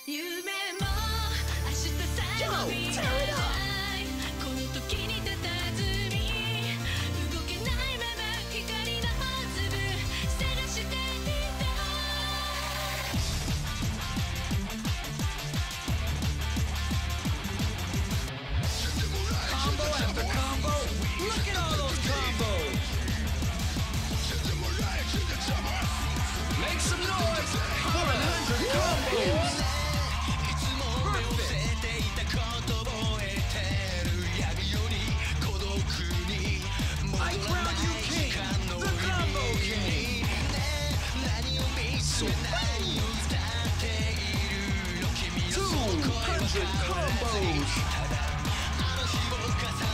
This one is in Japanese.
夢も明日さえも見えないこの時に佇み動けないまま光の粒探していた Combo after combo. Look at all those combos. Make some noise for 100 combos. I crown you king, the combo king. So bang! 200 combos.